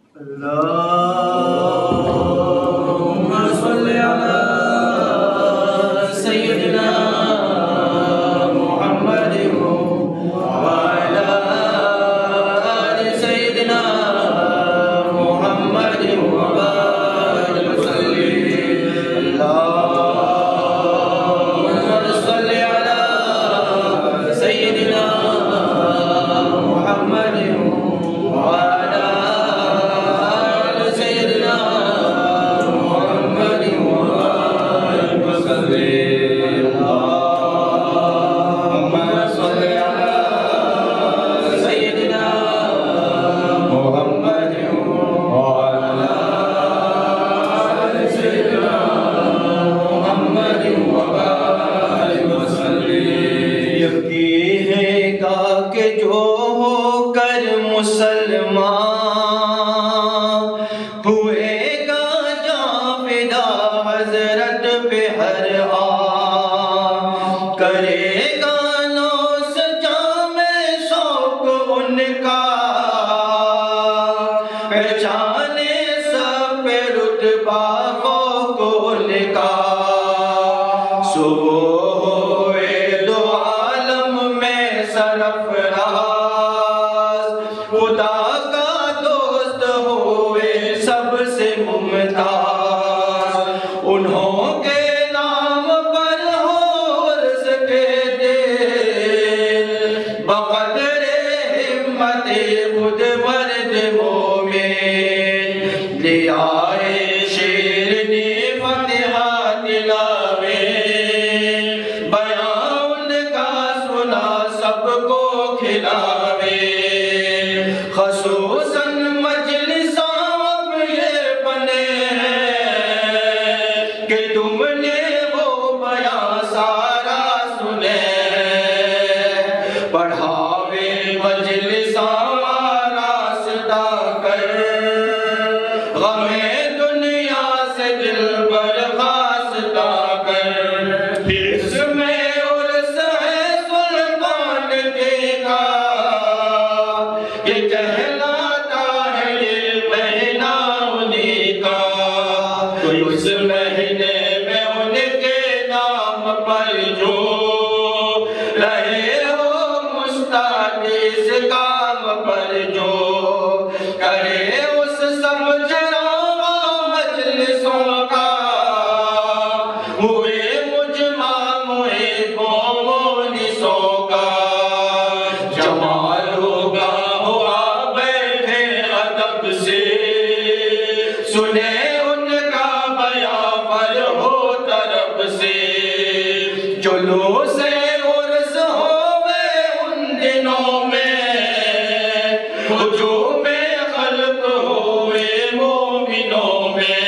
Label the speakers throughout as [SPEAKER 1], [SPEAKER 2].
[SPEAKER 1] اللهم صل على سيدنا محمد وعلى آل سيدنا محمد وبارك وسلم. اللهم صل على سيدنا محمد وعلى آل سيدنا محمد وبارك وسلم. اللهم صل على سيدنا محمد وعلى آل سيدنا محمد وبارك وسلم. یقین ہے گا کہ جو ہو کر مسلمان ہوئے گا جاں فدا حضرت پہ ہر آن کرے گا نوس جام شوق ان کا پہچانے سب پہ رتبہ فوق ان کا. سو ہوئے دو عالم میں سرفراز خدا کا دوست ہوئے سب سے ممتاز. انہوں کے نام پر ہو عرض کے دے بقدر ہمت خود مرد مومن لیا شیرنی فتحہ دلاوے بیان ان کا سنا سب کو کھلاوے. خصوصاً مجلساں اب یہ بنے ہیں کہ تم نے وہ بیان سارا سنے ہیں. پڑھاوے مجلساں راستہ کر غم دنیا سے دل برخاستہ کر. اس میں عرس ہے سلطان کے کا یہ کہلاتا ہے یہ مہینہ انہی کا. تو اس مہینے میں ان کے نام پر جو رہے ہو مستعد اس کام پر جو کرے اس سمجھ رہا مجلسوں کا ہوئے مجمع محبوں مونسوں کا. جمال ہوگا ہوا بیٹھے ادب سے سنے ان کا بیان پر ہو طرف سے. جلوس عرس ہوئے ان دنوں میں ہجوم خلق ہوئے مومنوں میں.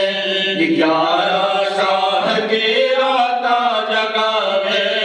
[SPEAKER 1] 11 شاہ کے آتا جگہ میں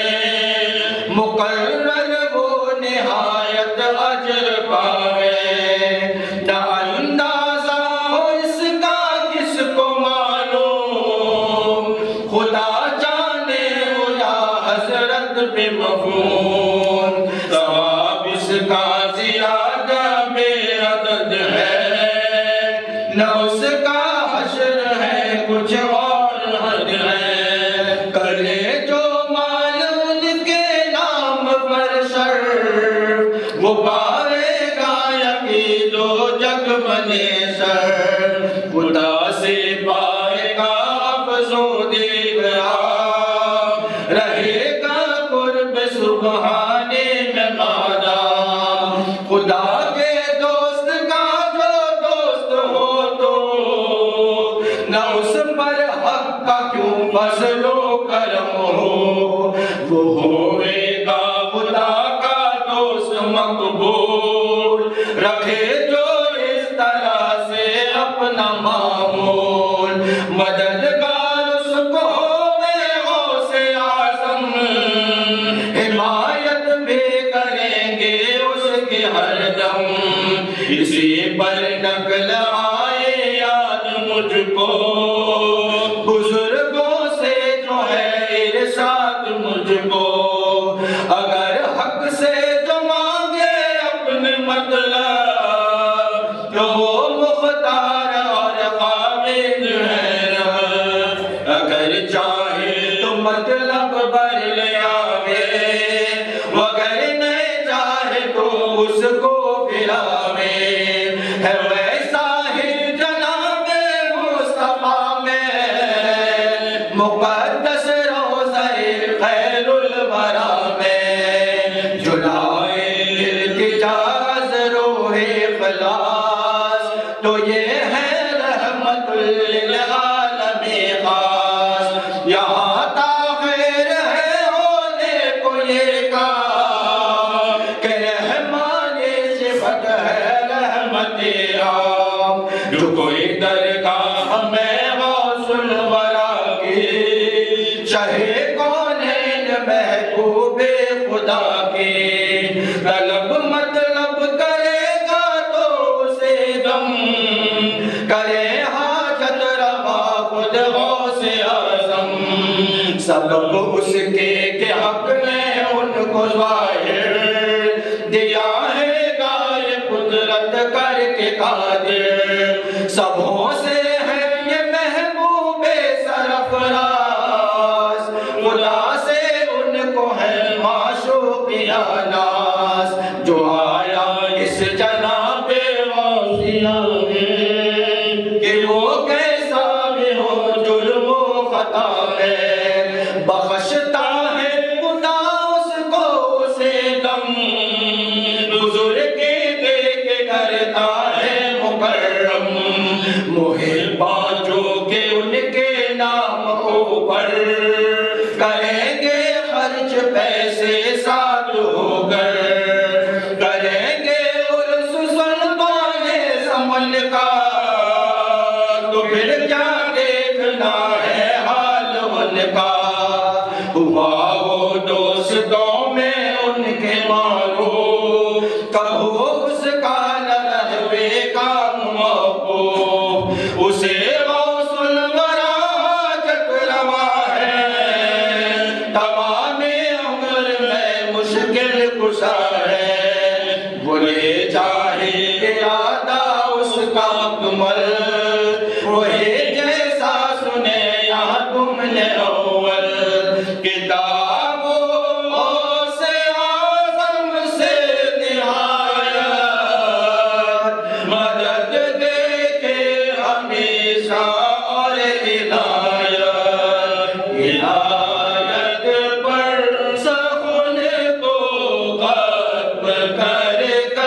[SPEAKER 1] مقرر وہ نہایت اجر پاوے. نہ اندازہ ہو اس کا کس کو معلوم خدا جانے ہو یا حضرت پہ مفہوم. ثواب اس کا زیادہ بے عدد ہے نہ اس کا حشر ہے کچھ اور حد ہے. کرے جو مال ان کے نام پر شرف وہ پائے گا یقین و جگ بنے شر. خدا سے پائے گا افزوں دیگرا رہے گا قرب سبحانے میں مادام. خدا کے دوست کا جو دوست ہو تو نہ اس پر حق کا کیوں فضل و کرم ہو. وہ ہوئے گا خدا کا دوست مقبول رکھے جو اس طرح سے اپنا معمول. مددگار اس کو ہوئے غوث اعظم حمایت بھی کریں گے اس کی ہر دم. اسی پر نقل آئے یاد مجھ کو بزرگوں سے جو ہے ارشاد مجھ کو. اگر حق سے جو مانگے اپنے مطلب تو وہ مختار اور قابض ہے اگر چاہے تو مطلب بھر لے آوے وگر نہیں چاہے تو اس کو پھراوے ہے ویسا ہی جناب مصطفیٰ میں مقدس روضہ خیر الورا میں جلائے التجاز روح خلاص تو یہ ہے رحمت للعالم خاص یہاں تاخیر ہے ہونے کو یہ کام کہ رحمان صفت ہے رحمت عام جو کوئی درگاہ میں غوث الورا کی شاہ کونین محبوب خدا کی طلب مطلب کرے گا تو اسے دم کرے حاجت روا خود غوث اعظم سبب اس کے کہ حق نے ان کو ظاہر دیا ہے گائے قدرت کر کے قادر سبوں سے ہے یہ محبوب سرفراز خدا سے ان کو ہے معشوقیہ ناز جو آیا اس جناب غوثیہ میں کہ وہ کیسا بھی ہو جرم و خطا میں بخشتا ہے خدا اس کو اسے دم بزرگ دیکھ کرتا ہے مکرم محبان جو کہ ان کے نام اوپر کریں گے خرچ پیسے ساتھ ہو کر کریں گے عرس سلطان سمن کا تو پھر کیا دیکھنا ہے حال ان کا ہوا وہ دوستوں میں ان کے مارو کبھو اس کا نہ رہوے کام موقوف اسے غوث الورا حاجت روا ہے تمام عمر میں مشکل کشا ہے وہ لے چاہے ارادہ اس کا کمل وہی جیسا سنے یا تم نے اول کتابوں سے اعظم سے نہایت مدد دے کے ہمیشہ اور عنایت پر سخن کو ختم کر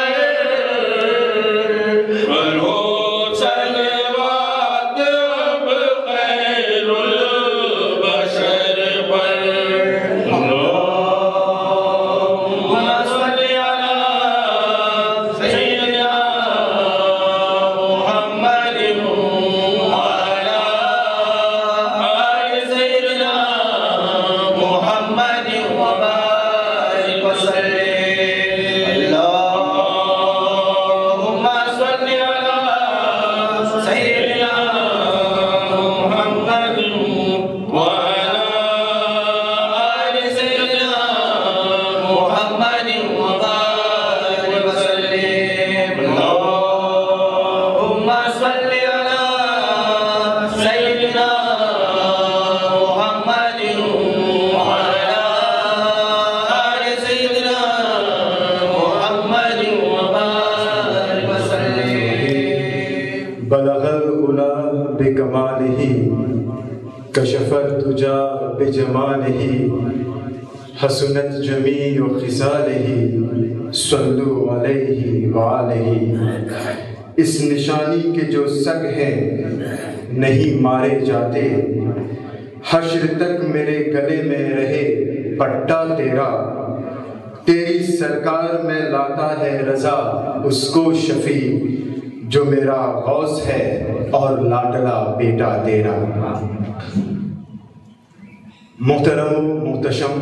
[SPEAKER 1] کرو صلوات اب خیر البشر پر اللہم صلی علی سیدنا محمد وعلی آل سیدنا محمد وبارک وسلم اللہم صلی علی سیدنا محمد وعلی آل سیدنا محمد وبارک وسلم اللہم صلی علی سیدنا محمد وعلی آل سیدنا محمد وبارک وسلم
[SPEAKER 2] بلغ العلا بکمالہ کشف الدجا بجمالہ حسنت جمیع خصالہ صلو علیہ وآلہ اس نشانی کے جو سگ ہیں نہیں مارے جاتے حشر تک میرے گلے میں رہے پٹا تیرا تیری سرکار میں لاتا ہے رضا اس کو شفیع جو میرا غوث ہے اور لاڈلا بیٹا تیرا محترم و محتشم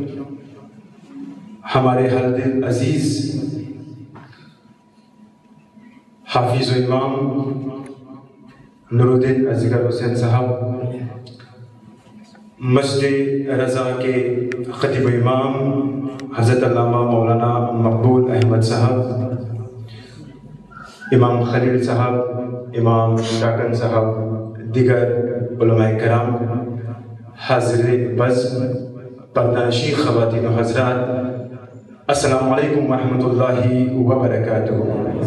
[SPEAKER 2] ہمارے ہر دل عزیز حافظ و امام نور الدین اصغر حسین صاحب مسجد رضا کے خطیب و امام حضرت علامہ مولانا مقبول احمد صاحب، امام خلیل صاحب، امام ڈاکن صاحب، دیگر علماء کرام، حاضر بزم، پردہ-نشین خواتین و حضرات، السلام علیکم ورحمۃ اللہ وبرکاتہ۔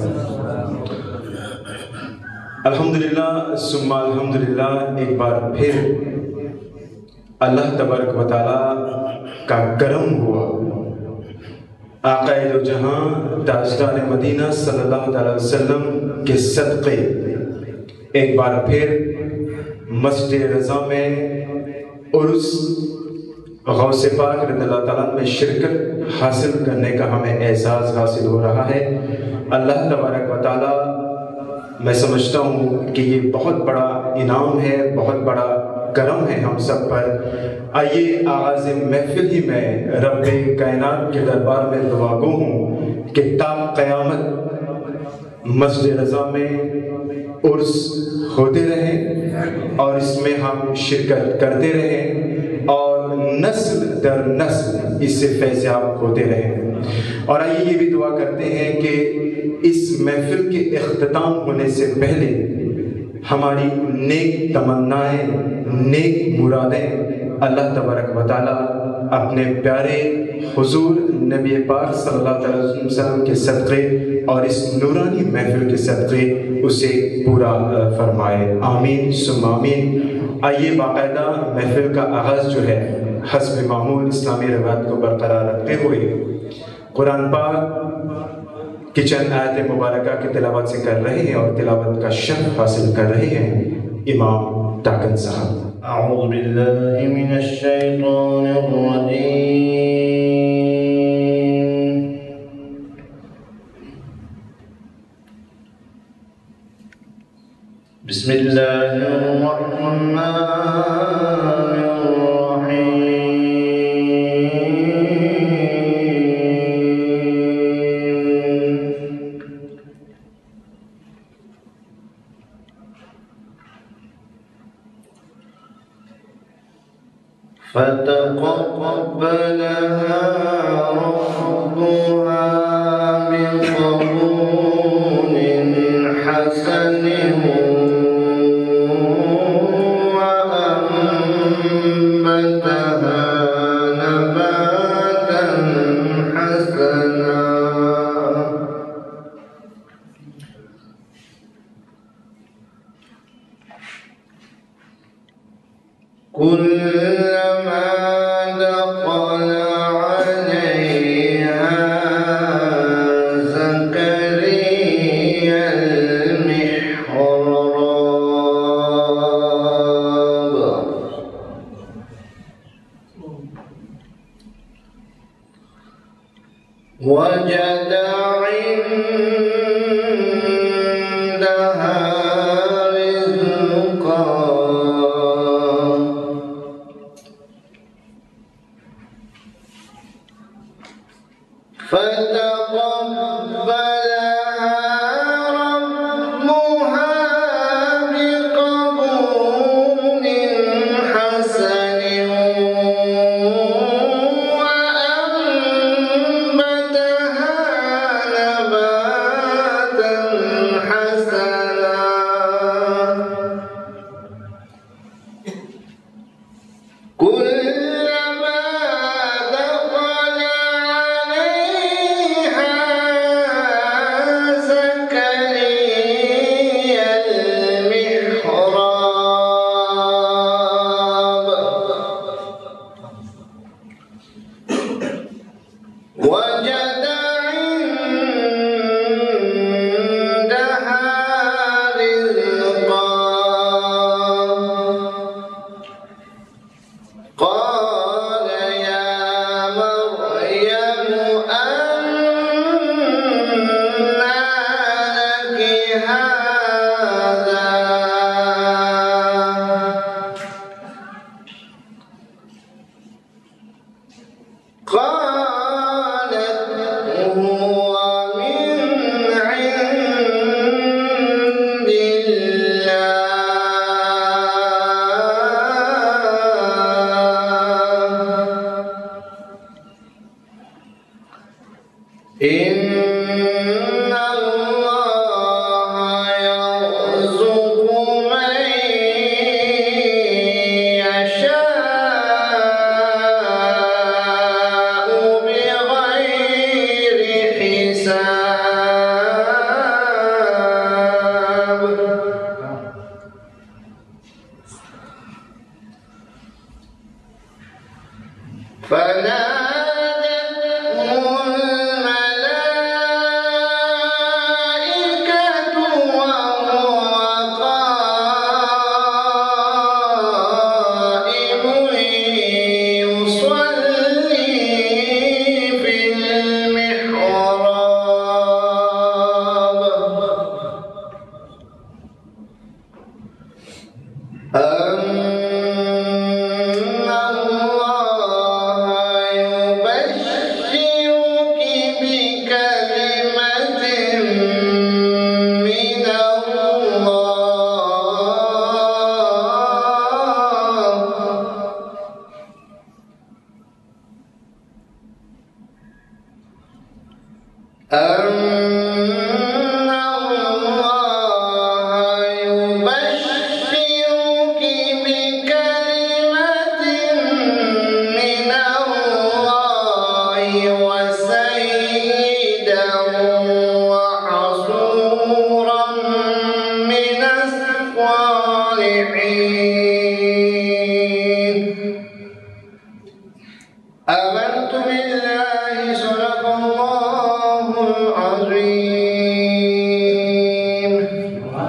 [SPEAKER 2] الحمدللہ ثم الحمدللہ، ایک بار پھر اللہ تبارک و تعالیٰ کا کرم ہوا، آقا دو جہاں تاجدار مدینہ صلی اللہ علیہ وسلم کے صدقے ایک بار پھر مسجد رضا میں عرس غوث پاک رضی اللہ تعالیٰ میں شرکت حاصل کرنے کا ہمیں اعزاز حاصل ہو رہا ہے۔ اللہ تبارک و تعالیٰ، میں سمجھتا ہوں کہ یہ بہت بڑا انعام ہے، بہت بڑا کرم ہے ہم سب پر۔ آئیے آغاز محفل ہی میں رب کائنات کے دربار میں دعا گو ہوں کہ تا قیامت مسجد رضا میں عرس ہوتے رہیں اور اس میں ہم شرکت کرتے رہیں اور نسل در نسل اس سے فیضیاب ہوتے رہیں۔ اور آئیے یہ بھی دعا کرتے ہیں کہ اس محفل کے اختتام ہونے سے پہلے ہماری نیک تمنائیں، نیک مرادیں اللہ تبارک و تعالیٰ اپنے پیارے حضور نبی پاک صلی اللہ علیہ وسلم کے صدقے اور اس نورانی محفل کے صدقے اسے پورا فرمائے، آمین ثم آمین۔ آئیے باقاعدہ محفل کا آغاز جو ہے حسب معمول اسلامی روایت کو برقرار رکھتے ہوئے قرآن پاک کی چند آیت مبارکہ کی تلاوت سے کر رہے ہیں اور تلاوت کا شرف حاصل کر رہے ہیں امام ڈاکن صاحب۔
[SPEAKER 1] اعوذ باللہ من الشیطان الرجیم، بسم اللہ الرحمن الرحیم۔ فتقبلها ربها بقبول حسن وأنبتها نباتا حسنا كلما دخل عليها زكريا المحراب وجد عندها رزقا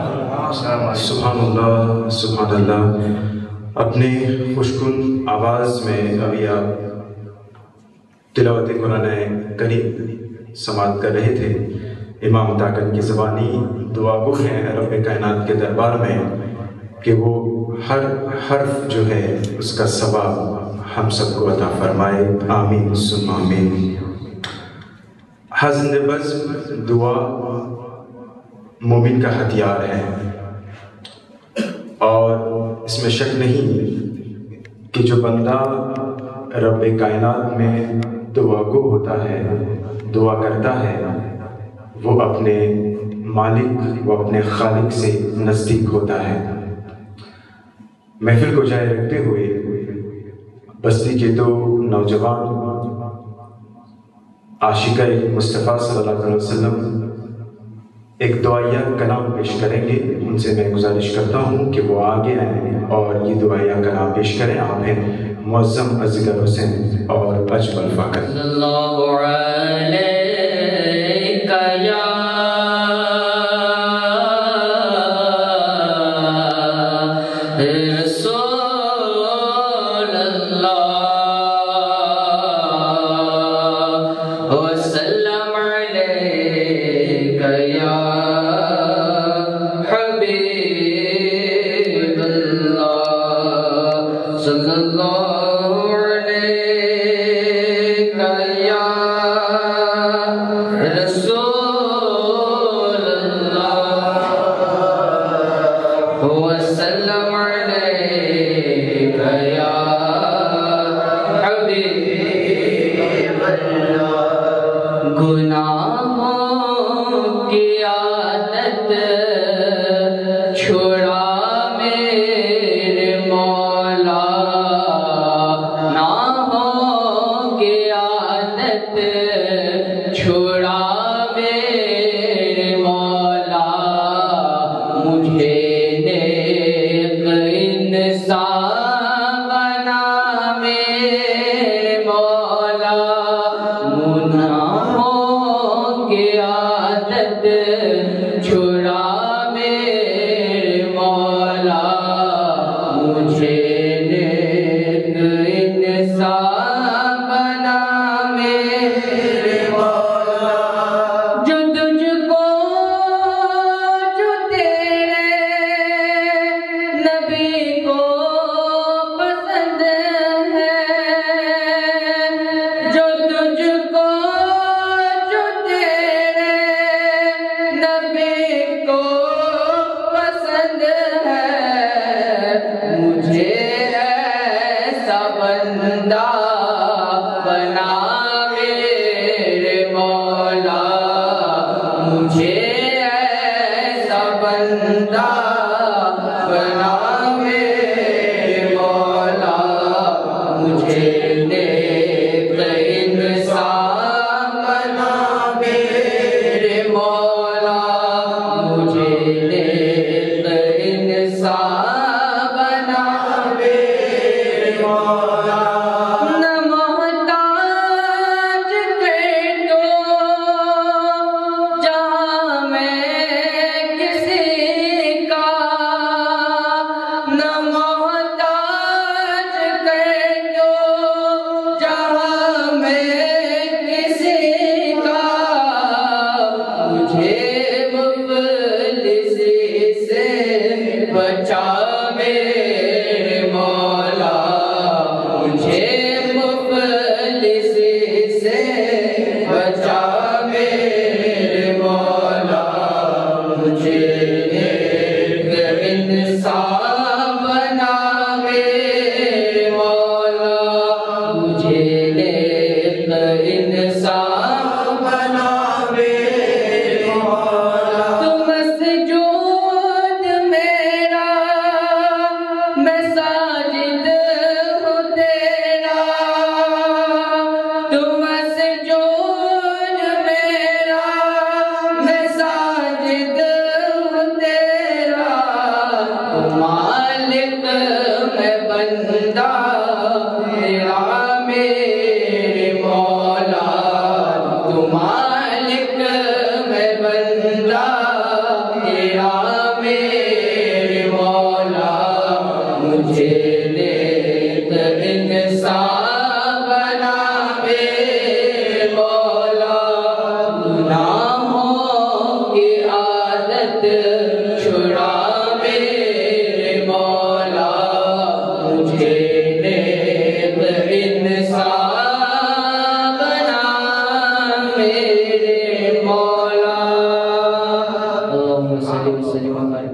[SPEAKER 2] سبحان اللہ سبحان اللہ۔ اپنے خوشگن آواز میں ابھی آپ تلاوت قرآن کریم سماعت کر رہے تھے۔ امام طاقت کی زبانی دعا گو ہیں رب کائنات کے دربار میں کہ وہ ہر حرف جو ہے اس کا ثواب ہم سب کو عطا فرمائے، آمین ثم آمین۔ حزن بزم دعا مومن کا ہتھیار ہے، اور اس میں شک نہیں کہ جو بندہ رب کائنات میں دعا گو ہوتا ہے، دعا کرتا ہے، وہ اپنے مالک و اپنے خالق سے نزدیک ہوتا ہے۔ محفل کو جائے رکھتے ہوئے بستی کے دو نوجوان عاشقہ مصطفیٰ صلی اللہ علیہ وسلم ایک دعائیہ کلام پیش کریں گے۔ ان سے میں گزارش کرتا ہوں کہ وہ آگے آئیں اور یہ دعائیہ کلام پیش کریں۔ آپ ہیں معظم اصغر حسین اور اجمل فاقر۔
[SPEAKER 1] اللہ علیہ یا
[SPEAKER 3] وآلہ وسلم وبارک